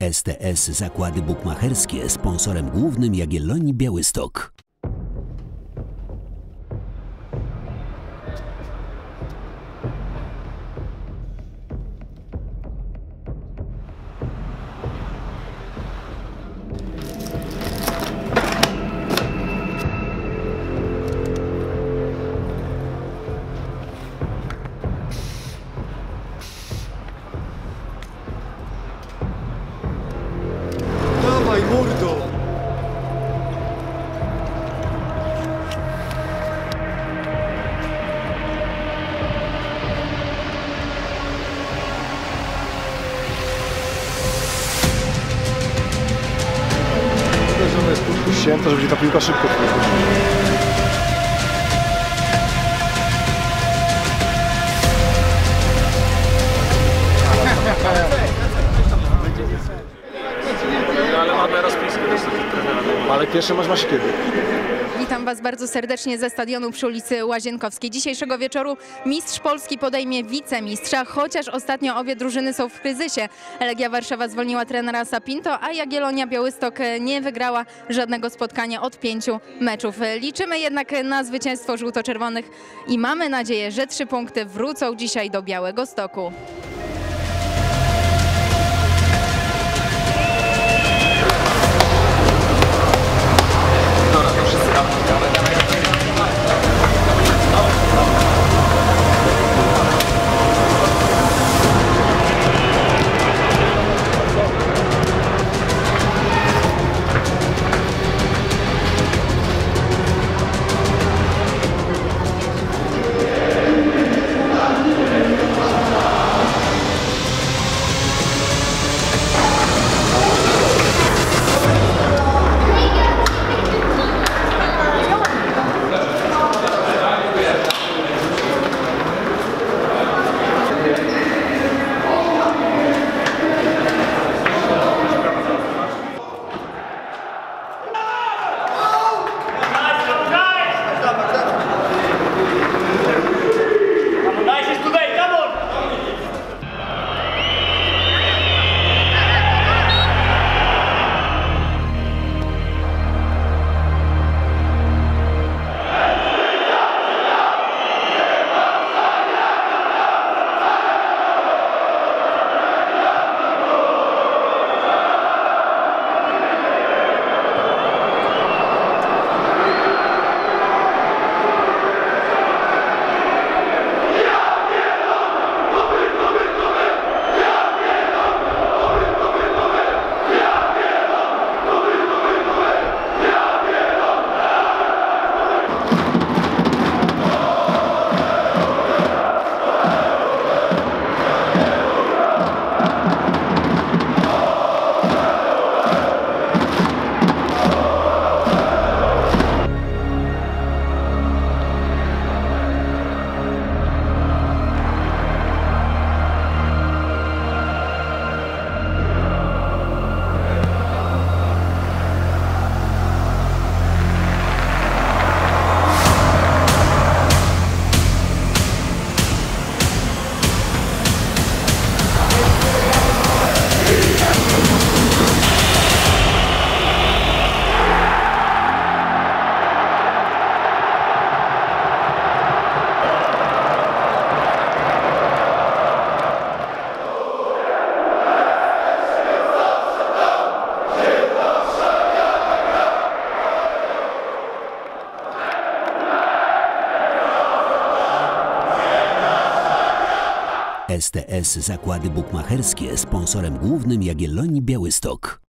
STS Zakłady Bukmacherskie, sponsorem głównym Jagiellonii Białystok. Dawaj, mordo! Że jest podpuścięta, żeby będzie ta piłka szybko wchodzi. Ale pierwszy mecz masz kiedy? Witam Was bardzo serdecznie ze stadionu przy ulicy Łazienkowskiej. Dzisiejszego wieczoru mistrz Polski podejmie wicemistrza, chociaż ostatnio obie drużyny są w kryzysie. Legia Warszawa zwolniła trenera Sapinto, a Jagiellonia Białystok nie wygrała żadnego spotkania od 5 meczów. Liczymy jednak na zwycięstwo żółto-czerwonych i mamy nadzieję, że 3 punkty wrócą dzisiaj do Białegostoku. STS Zakłady Bukmacherskie, sponsorem głównym Jagiellonii Białystok.